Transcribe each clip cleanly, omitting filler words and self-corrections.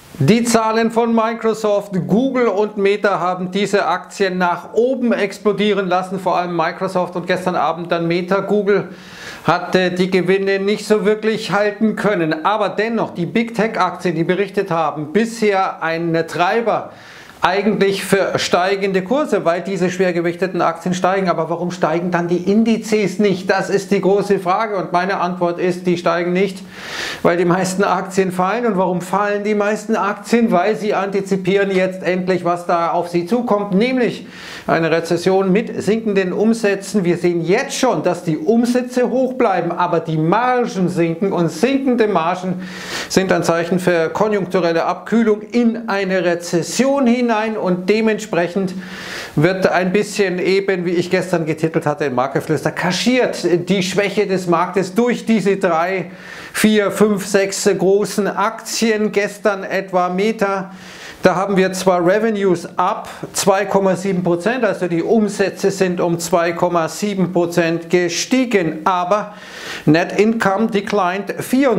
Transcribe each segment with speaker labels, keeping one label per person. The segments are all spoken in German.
Speaker 1: Die Zahlen von Microsoft, Google und Meta haben diese Aktien nach oben explodieren lassen, vor allem Microsoft und gestern Abend dann Meta. Google hat die Gewinne nicht so wirklich halten können, aber dennoch die Big Tech Aktien, die berichtet haben, bisher ein Treiber eigentlich für steigende Kurse, weil diese schwergewichteten Aktien steigen. Aber warum steigen dann die Indizes nicht? Das ist die große Frage und meine Antwort ist, die steigen nicht, weil die meisten Aktien fallen. Und warum fallen die meisten Aktien? Weil sie antizipieren jetzt endlich, was da auf sie zukommt, nämlich eine Rezession mit sinkenden Umsätzen. Wir sehen jetzt schon, dass die Umsätze hoch bleiben, aber die Margen sinken und sinkende Margen sind ein Zeichen für konjunkturelle Abkühlung in eine Rezession hinein. Und dementsprechend wird ein bisschen eben, wie ich gestern getitelt hatte im Marktgeflüster, kaschiert die Schwäche des Marktes durch diese 3, 4, 5, 6 großen Aktien. Gestern etwa Meta. Da haben wir zwar Revenues ab 2,7%, also die Umsätze sind um 2,7% gestiegen, aber Net Income declined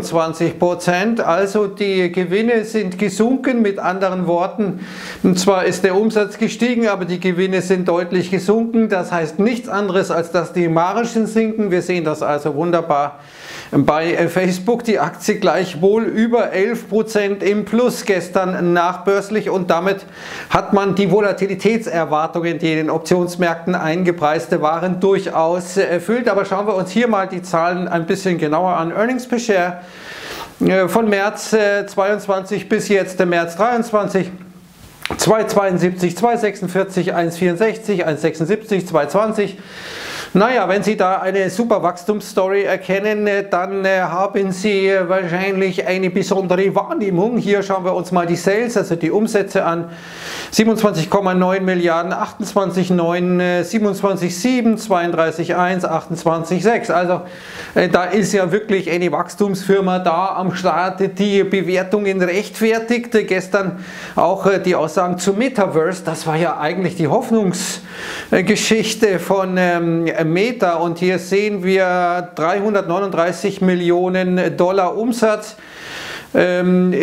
Speaker 1: 24%, also die Gewinne sind gesunken, mit anderen Worten, und zwar ist der Umsatz gestiegen, aber die Gewinne sind deutlich gesunken, das heißt nichts anderes, als dass die Margen sinken. Wir sehen das also wunderbar bei Facebook, die Aktie gleichwohl über 11% im Plus gestern nachbörslich und damit hat man die Volatilitätserwartungen, die in den Optionsmärkten eingepreiste waren, durchaus erfüllt. Aber schauen wir uns hier mal die Zahlen ein bisschen genauer an. Earnings per Share von März 22 bis jetzt März 23. 2,72, 2,46, 1,64, 1,76, 2,20. Naja, wenn Sie da eine super Wachstumsstory erkennen, dann haben Sie wahrscheinlich eine besondere Wahrnehmung. Hier schauen wir uns mal die Sales, also die Umsätze an. 27,9 Milliarden, 28,9, 27,7, 32,1, 28,6. Also da ist ja wirklich eine Wachstumsfirma da am Start, die Bewertungen rechtfertigt. Gestern auch die Aussagen zu Metaverse, das war ja eigentlich die Hoffnungsgeschichte von Meta und hier sehen wir 339 Millionen Dollar Umsatz. Im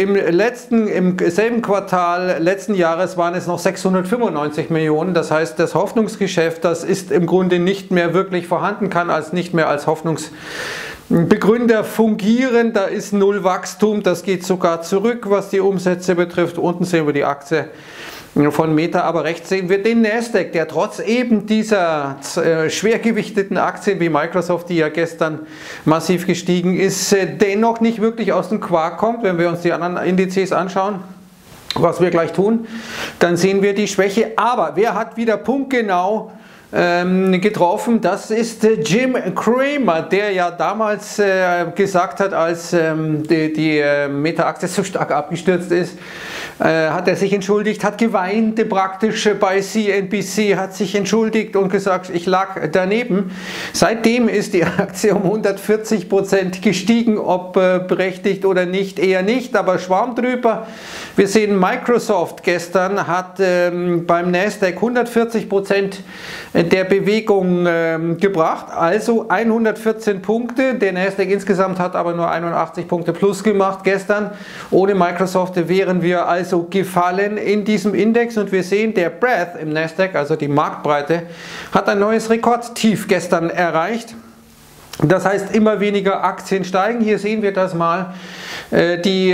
Speaker 1: selben Quartal letzten Jahres waren es noch 695 Millionen, das heißt das Hoffnungsgeschäft, das ist im Grunde nicht mehr wirklich vorhanden, kann als nicht mehr als Hoffnungsbegründer fungieren, da ist null Wachstum, das geht sogar zurück, was die Umsätze betrifft. Unten sehen wir die Aktie von Meta, aber rechts sehen wir den Nasdaq, der trotz eben dieser schwergewichteten Aktien wie Microsoft, die ja gestern massiv gestiegen ist, dennoch nicht wirklich aus dem Quark kommt. Wenn wir uns die anderen Indizes anschauen, was wir gleich tun, dann sehen wir die Schwäche. Aber wer hat wieder punktgenau getroffen? Das ist Jim Cramer, der ja damals gesagt hat, als die Meta-Aktie so stark abgestürzt ist, hat er sich entschuldigt, hat geweint praktisch bei CNBC, hat sich entschuldigt und gesagt, ich lag daneben. Seitdem ist die Aktie um 140% gestiegen, ob berechtigt oder nicht, eher nicht, aber Schwarm drüber. Wir sehen, Microsoft gestern hat beim Nasdaq 140% der Bewegung gebracht, also 114 Punkte. Der Nasdaq insgesamt hat aber nur 81 Punkte plus gemacht gestern. Ohne Microsoft wären wir also gefallen in diesem Index und wir sehen, der Breadth im Nasdaq, also die Marktbreite, hat ein neues Rekordtief gestern erreicht. Das heißt, immer weniger Aktien steigen. Hier sehen wir das mal. Die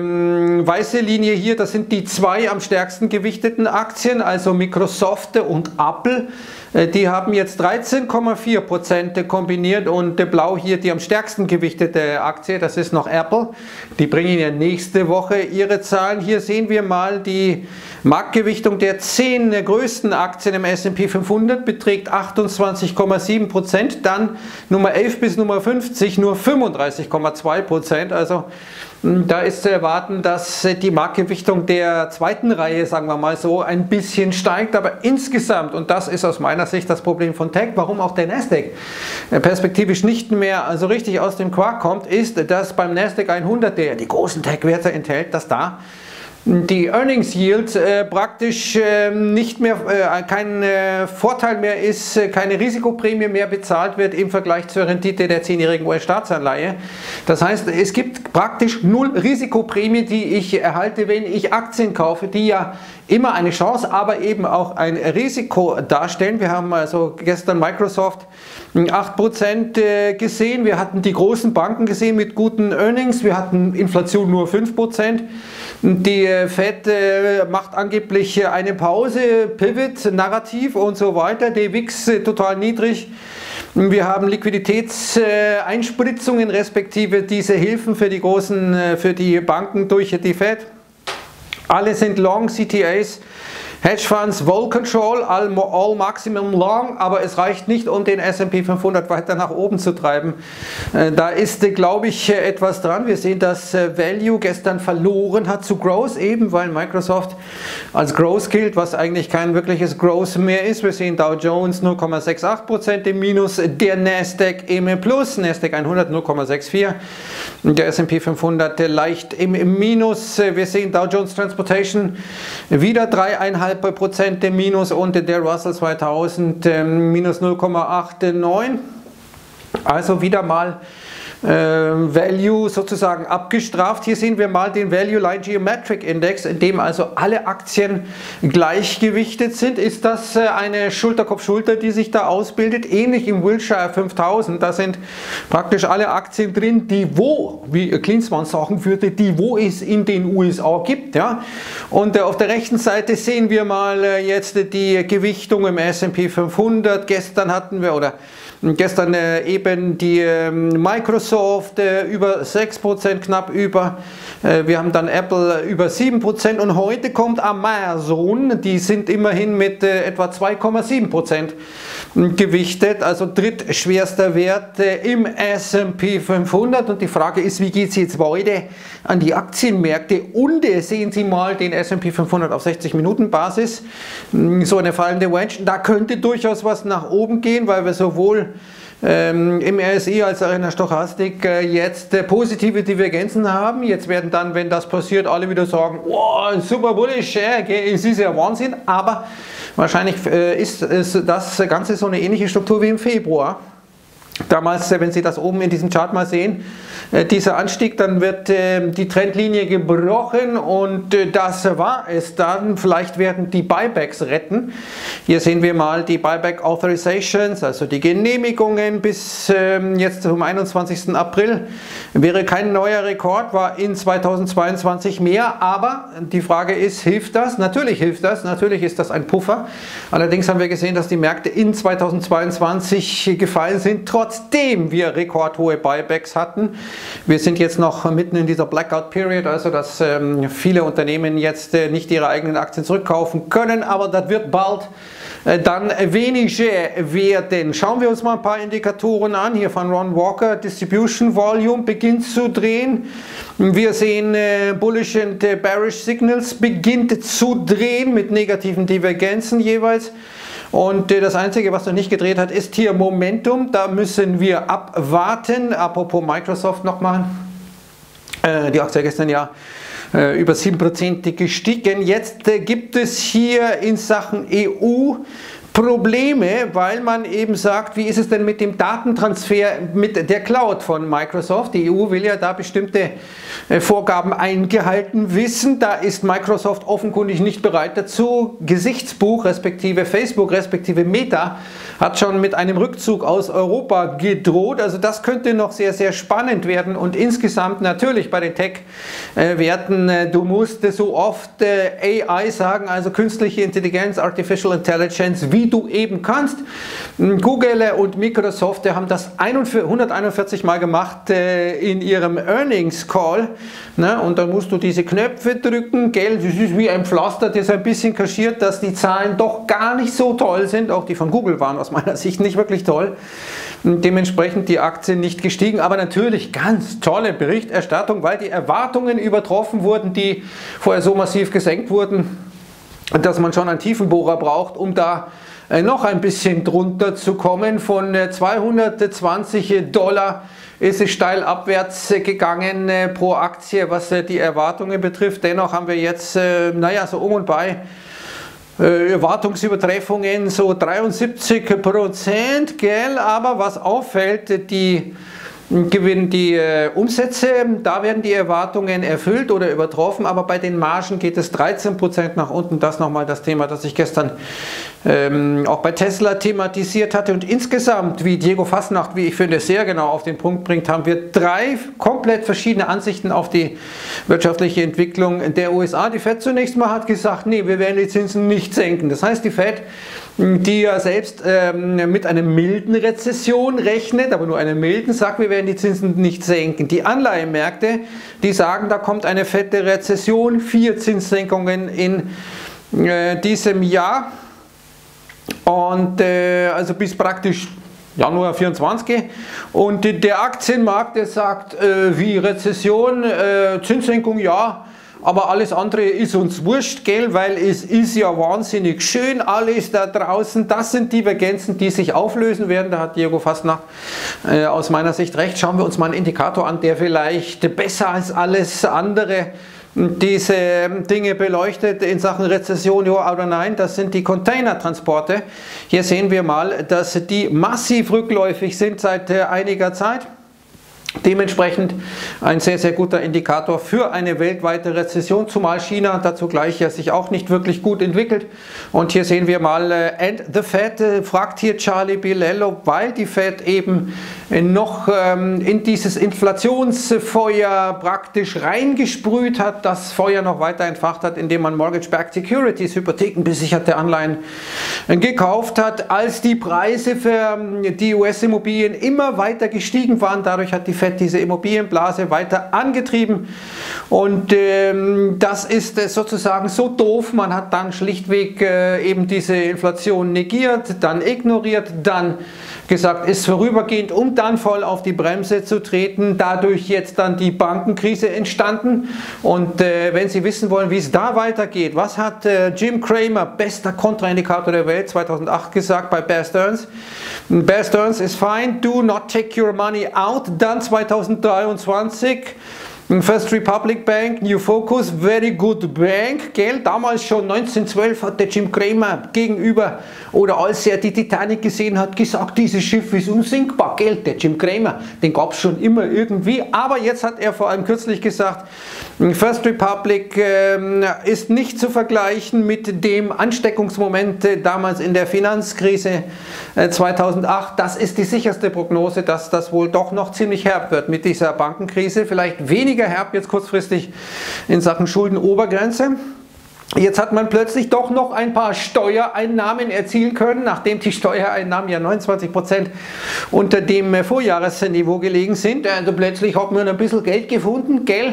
Speaker 1: weiße Linie hier, das sind die zwei am stärksten gewichteten Aktien, also Microsoft und Apple. Die haben jetzt 13,4% kombiniert und blau hier die am stärksten gewichtete Aktie, das ist noch Apple. Die bringen ja nächste Woche ihre Zahlen. Hier sehen wir mal die Marktgewichtung der 10 größten Aktien im S&P 500 beträgt 28,7%, dann Nummer 11 bis Nummer 50 nur 35,2%. Also da ist zu erwarten, dass die Marktgewichtung der zweiten Reihe, sagen wir mal so, ein bisschen steigt, aber insgesamt, und das ist aus meiner Sicht das Problem von Tech, warum auch der Nasdaq perspektivisch nicht mehr also richtig aus dem Quark kommt, ist, dass beim Nasdaq 100, der ja die großen Tech-Werte enthält, dass da die Earnings Yield praktisch nicht mehr, kein Vorteil mehr ist, keine Risikoprämie mehr bezahlt wird im Vergleich zur Rendite der 10-jährigen US-Staatsanleihe. Das heißt, es gibt praktisch null Risikoprämie, die ich erhalte, wenn ich Aktien kaufe, die ja immer eine Chance, aber eben auch ein Risiko darstellen. Wir haben also gestern Microsoft 8% gesehen, wir hatten die großen Banken gesehen mit guten Earnings, wir hatten Inflation nur 5%. Die Fed macht angeblich eine Pause, Pivot, Narrativ und so weiter, der WIX total niedrig. Wir haben Liquiditätseinspritzungen respektive diese Hilfen für die für die Banken durch die Fed. Alle sind long, CTAs, Hedgefonds, Vol Control, all maximum long, aber es reicht nicht, um den S&P 500 weiter nach oben zu treiben. Da ist, glaube ich, etwas dran. Wir sehen, dass Value gestern verloren hat zu Growth, eben weil Microsoft als Growth gilt, was eigentlich kein wirkliches Growth mehr ist. Wir sehen Dow Jones 0,68% im Minus, der Nasdaq im Plus, Nasdaq 100 0,64%, der S&P 500 leicht im Minus. Wir sehen Dow Jones Transportation wieder 3,5% im Minus und der Russell 2000 minus 0,89. Also wieder mal Value sozusagen abgestraft. Hier sehen wir mal den Value Line Geometric Index, in dem also alle Aktien gleichgewichtet sind. Ist das eine Schulter-Kopf-Schulter, die sich da ausbildet? Ähnlich im Wilshire 5000, da sind praktisch alle Aktien drin, die wie Klinsmann sagen würde, es in den USA gibt. Ja? Und auf der rechten Seite sehen wir mal jetzt die Gewichtung im S&P 500. Gestern hatten wir, gestern eben die Microsoft über 6%, knapp über. Wir haben dann Apple über 7% und heute kommt Amazon, die sind immerhin mit etwa 2,7% gewichtet, also drittschwerster Wert im S&P 500. Und die Frage ist, wie geht es jetzt weiter an die Aktienmärkte? Und sehen Sie mal den S&P 500 auf 60-Minuten-Basis, so eine fallende Range. Da könnte durchaus was nach oben gehen, weil wir sowohl im RSI als auch in der Stochastik jetzt positive Divergenzen haben. Jetzt werden dann, wenn das passiert, alle wieder sagen, wow, super bullish, es ist ja Wahnsinn, aber wahrscheinlich ist das Ganze so eine ähnliche Struktur wie im Februar. Damals, wenn Sie das oben in diesem Chart mal sehen, dieser Anstieg, dann wird die Trendlinie gebrochen und das war es dann. Vielleicht werden die Buybacks retten. Hier sehen wir mal die Buyback Authorizations, also die Genehmigungen bis jetzt zum 21. April. Wäre kein neuer Rekord, war in 2022 mehr, aber die Frage ist, hilft das? Natürlich hilft das, natürlich ist das ein Puffer. Allerdings haben wir gesehen, dass die Märkte in 2022 gefallen sind, trotzdem wir rekordhohe Buybacks hatten. Wir sind jetzt noch mitten in dieser Blackout-Period, also dass viele Unternehmen jetzt nicht ihre eigenen Aktien zurückkaufen können, aber das wird bald dann weniger werden. Schauen wir uns mal ein paar Indikatoren an, hier von Ron Walker. Distribution Volume beginnt zu drehen. Wir sehen Bullish und Bearish Signals beginnt zu drehen mit negativen Divergenzen jeweils. Und das Einzige, was noch nicht gedreht hat, ist hier Momentum. Da müssen wir abwarten. Apropos Microsoft nochmal. Die Aktie gestern ja über 7% gestiegen. Jetzt gibt es hier in Sachen EU Probleme, weil man eben sagt, wie ist es denn mit dem Datentransfer mit der Cloud von Microsoft? Die EU will ja da bestimmte Vorgaben eingehalten wissen. Da ist Microsoft offenkundig nicht bereit dazu. Gesichtsbuch respektive Facebook respektive Meta hat schon mit einem Rückzug aus Europa gedroht. Also das könnte noch sehr, sehr spannend werden. Und insgesamt natürlich bei den Tech-Werten, du musst so oft AI sagen, also künstliche Intelligenz, Artificial Intelligence, wie du eben kannst. Google und Microsoft haben das 141 Mal gemacht in ihrem Earnings Call. Ne? Und dann musst du diese Knöpfe drücken, gell? Das ist wie ein Pflaster, das ein bisschen kaschiert, dass die Zahlen doch gar nicht so toll sind. Auch die von Google waren aus meiner Sicht nicht wirklich toll. Dementsprechend die Aktien nicht gestiegen, aber natürlich ganz tolle Berichterstattung, weil die Erwartungen übertroffen wurden, die vorher so massiv gesenkt wurden, dass man schon einen Tiefenbohrer braucht, um da noch ein bisschen drunter zu kommen. Von 220 Dollar ist es steil abwärts gegangen pro Aktie, was die Erwartungen betrifft. Dennoch haben wir jetzt, naja, so um und bei Erwartungsübertreffungen so 73%, gell? Aber was auffällt, die Umsätze, da werden die Erwartungen erfüllt oder übertroffen, aber bei den Margen geht es 13% nach unten. Das nochmal das Thema, das ich gestern auch bei Tesla thematisiert hatte. Und insgesamt, wie Diego Fasnacht, wie ich finde, sehr genau auf den Punkt bringt, haben wir 3 komplett verschiedene Ansichten auf die wirtschaftliche Entwicklung der USA. Die Fed zunächst mal hat gesagt, nee, wir werden die Zinsen nicht senken. Das heißt, die Fed, die ja selbst mit einer milden Rezession rechnet, aber nur einer milden, sagt, wir werden die Zinsen nicht senken. Die Anleihenmärkte, die sagen, da kommt eine fette Rezession, 4 Zinssenkungen in diesem Jahr und also bis praktisch Januar 24. Und der Aktienmarkt, der sagt, wie Rezession, Zinssenkung, ja, aber alles andere ist uns wurscht, gell, weil es ist ja wahnsinnig schön, alles da draußen. Das sind Divergenzen, die sich auflösen werden. Da hat Diego Fasnacht aus meiner Sicht recht. Schauen wir uns mal einen Indikator an, der vielleicht besser als alles andere diese Dinge beleuchtet in Sachen Rezession, ja oder nein. Das sind die Containertransporte. Hier sehen wir mal, dass die massiv rückläufig sind seit einiger Zeit. Dementsprechend ein sehr, sehr guter Indikator für eine weltweite Rezession, zumal China dazu gleich ja sich auch nicht wirklich gut entwickelt. Und hier sehen wir mal, and the Fed, fragt hier Charlie Bilello, weil die Fed eben noch in dieses Inflationsfeuer praktisch reingesprüht hat, das Feuer noch weiter entfacht hat, indem man Mortgage-Backed Securities, hypothekenbesicherte Anleihen, gekauft hat, als die Preise für die US-Immobilien immer weiter gestiegen waren. Dadurch hat die Fed diese Immobilienblase weiter angetrieben und das ist sozusagen so doof. Man hat dann schlichtweg eben diese Inflation negiert, dann ignoriert, dann gesagt, ist vorübergehend, um dann voll auf die Bremse zu treten. Dadurch jetzt dann die Bankenkrise entstanden. Und wenn Sie wissen wollen, wie es da weitergeht, was hat Jim Cramer, bester Kontraindikator der Welt, 2008 gesagt bei Bear Stearns? Bear Stearns is fine, do not take your money out. Dann 2023. First Republic Bank, New Focus, very good bank, gell? Damals schon 1912 hat der Jim Cramer gegenüber, oder als er die Titanic gesehen hat, gesagt, dieses Schiff ist unsinkbar, gell? Der Jim Cramer, den gab es schon immer irgendwie, aber jetzt hat er vor allem kürzlich gesagt, First Republic ist nicht zu vergleichen mit dem Ansteckungsmoment damals in der Finanzkrise 2008. Das ist die sicherste Prognose, dass das wohl doch noch ziemlich herb wird mit dieser Bankenkrise, vielleicht weniger herb jetzt kurzfristig in Sachen Schuldenobergrenze. Jetzt hat man plötzlich doch noch ein paar Steuereinnahmen erzielen können, nachdem die Steuereinnahmen ja 29% unter dem Vorjahresniveau gelegen sind. Also plötzlich hat man ein bisschen Geld gefunden, gell?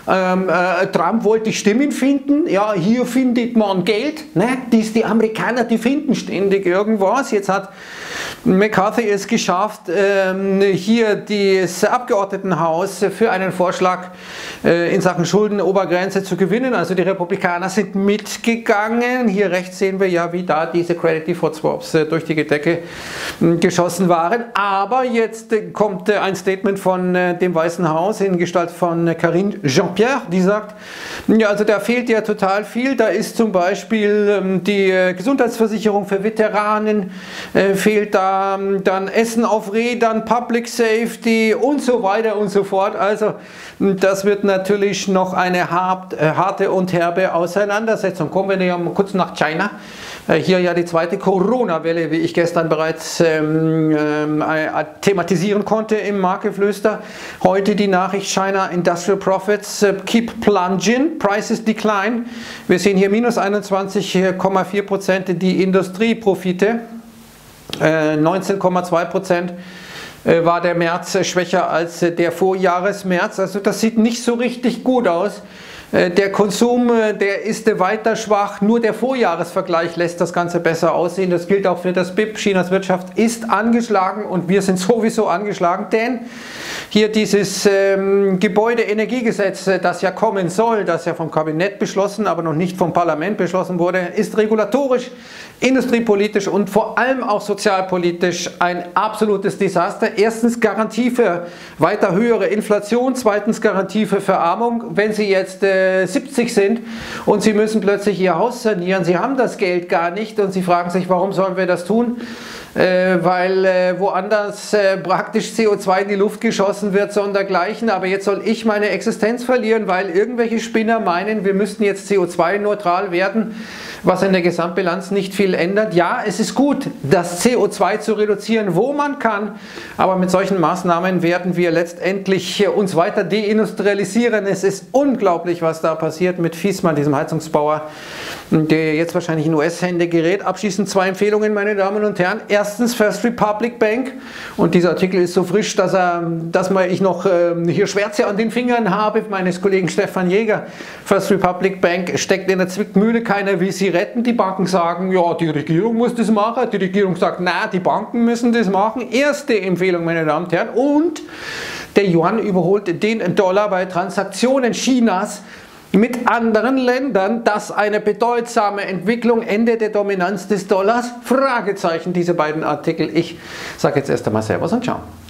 Speaker 1: Trump wollte Stimmen finden, ja, hier findet man Geld, ne? Die Amerikaner, die finden ständig irgendwas. Jetzt hat McCarthy es geschafft, hier das Abgeordnetenhaus für einen Vorschlag in Sachen Schuldenobergrenze zu gewinnen. Also die Republikaner sind mitgegangen. Hier rechts sehen wir ja, wie da diese Credit Default Swaps durch die Decke geschossen waren. Aber jetzt kommt ein Statement von dem Weißen Haus in Gestalt von Karine Jean-Pierre, die sagt, ja, also da fehlt ja total viel. Da ist zum Beispiel die Gesundheitsversicherung für Veteranen, fehlt da dann Essen auf Rädern, Public Safety und so weiter und so fort. Also das wird natürlich noch eine harte und herbe Auseinandersetzung. Kommen wir ja mal kurz nach China. Hier ja die zweite Corona-Welle, wie ich gestern bereits thematisieren konnte im Marktgeflüster. Heute die Nachricht, China Industrial Profits keep plunging, prices decline. Wir sehen hier minus 21,4% die Industrieprofite, 19,2% war der März schwächer als der Vorjahresmärz. Also das sieht nicht so richtig gut aus Der Konsum, der ist weiter schwach, nur der Vorjahresvergleich lässt das Ganze besser aussehen. Das gilt auch für das BIP. Chinas Wirtschaft ist angeschlagen und wir sind sowieso angeschlagen, denn hier dieses Gebäudeenergiegesetz, das ja kommen soll, das ja vom Kabinett beschlossen, aber noch nicht vom Parlament beschlossen wurde, ist regulatorisch, industriepolitisch und vor allem auch sozialpolitisch ein absolutes Desaster. Erstens Garantie für weiter höhere Inflation, zweitens Garantie für Verarmung. Wenn Sie jetzt 70 sind und Sie müssen plötzlich Ihr Haus sanieren, Sie haben das Geld gar nicht und Sie fragen sich, warum sollen wir das tun? Weil woanders praktisch CO2 in die Luft geschossen wird, so und dergleichen. Aber jetzt soll ich meine Existenz verlieren, weil irgendwelche Spinner meinen, wir müssten jetzt CO2-neutral werden, was in der Gesamtbilanz nicht viel ändert. Ja, es ist gut, das CO2 zu reduzieren, wo man kann, aber mit solchen Maßnahmen werden wir letztendlich uns weiter deindustrialisieren. Es ist unglaublich, was da passiert mit Viessmann, diesem Heizungsbauer, der jetzt wahrscheinlich in US-Hände gerät. Abschließend 2 Empfehlungen, meine Damen und Herren. Erstens First Republic Bank, und dieser Artikel ist so frisch, dass ich noch hier Schwärze an den Fingern habe, meines Kollegen Stefan Jäger. First Republic Bank steckt in der Zwickmühle, keiner will sie retten. Die Banken sagen, ja, die Regierung muss das machen. Die Regierung sagt, na, die Banken müssen das machen. Erste Empfehlung, meine Damen und Herren. Und der Yuan überholt den Dollar bei Transaktionen Chinas mit anderen Ländern. Das eine bedeutsame Entwicklung, Ende der Dominanz des Dollars? Fragezeichen, diese beiden Artikel. Ich sage jetzt erst einmal Servus und Ciao.